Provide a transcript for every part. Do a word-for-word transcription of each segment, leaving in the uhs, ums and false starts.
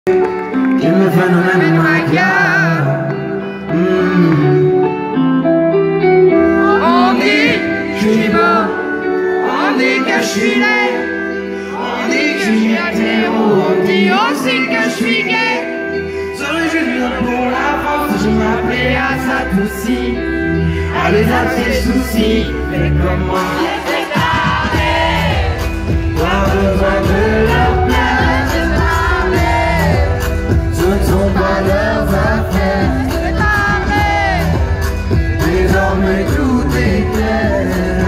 Il me phénomène macabre. Mmh. On dit que je suis beau, on dit que je suis laid, on dit que je suis hétéro, on dit aussi que je suis gay. Serais-je dur pour la France, je m'appelais à ça aussi. Allez à tes soucis, fais comme moi. Pas besoin de leur place, ce ne sont pas leurs affaires. Désormais tout est clair,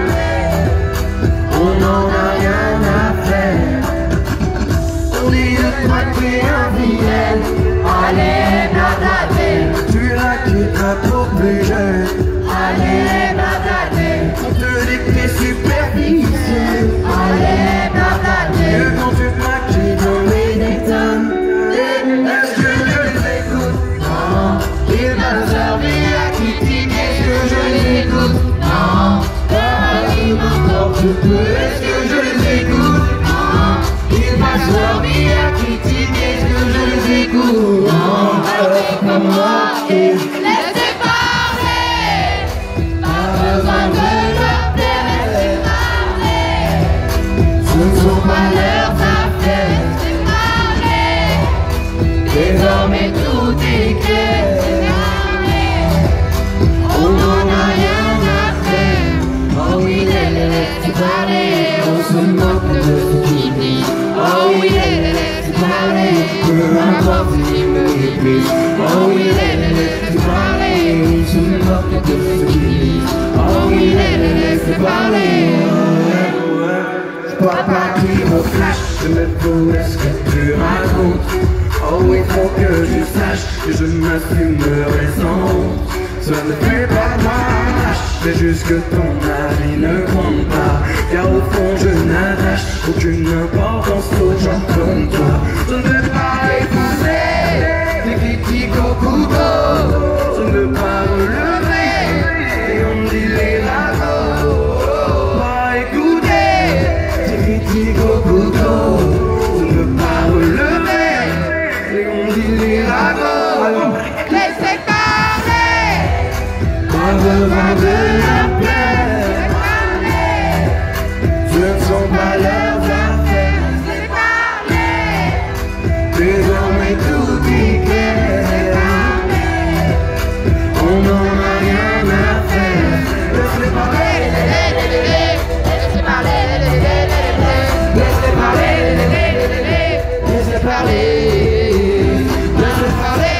on n'en a rien à faire. On dit de toi que tu es un vilaine, allez blablater. Tu la quitteras pour plus jeune, allez blablater. On te dit que t'es superficiel, allez blablater. Que quand tu te maquilles dans les détonnes, est-ce que je les écoute? Non, il va servir à critiquer. Est-ce que je les écoute? Non, pareil n'importe peu. Est-ce que je les écoute? Non, il va servir à critiquer. Est-ce que je les écoute? Non, alors comme moi et laissez parler, pas besoin de leur plaire, laissez parler. ce ne sont pas leurs affaires. Laissez parler, Désormais tout est clair, on n'en a rien à faire. oh oui, laissez parler, On se moque de ce qu'ils disent. oh oui, laissez parler, Peu importe ce qu'ils me disent. Oh oui, laissez parler. On se moque de ce qu'ils disent. Oh oui, laissez parler. Papa qui me flash, je me fous de ce que tu racontes. Oh, il faut que je sache que je m'assumerai sans honte. Cela ne fait pas de moi, c'est juste que ton avis ne compte pas. Car au fond je n'attache aucune importance aux gens comme toi. Je ne veux pas écouter des critiques au couteau. Je ne veux pas me lever et on me dit les ragots. Pas écouter des critiques au couteau. Je ne veux pas me lever et on me dit les ragots. laissez parler, Pas besoin de leur plaire, ce ne sont pas leurs affaires. laissez parler, Désormais tout est clair, on n'en a rien à faire. Laissez parler, laissez parler, laissez parler, laissez parler, laissez parler,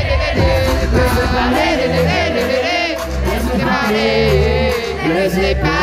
laissez parler, laissez parler.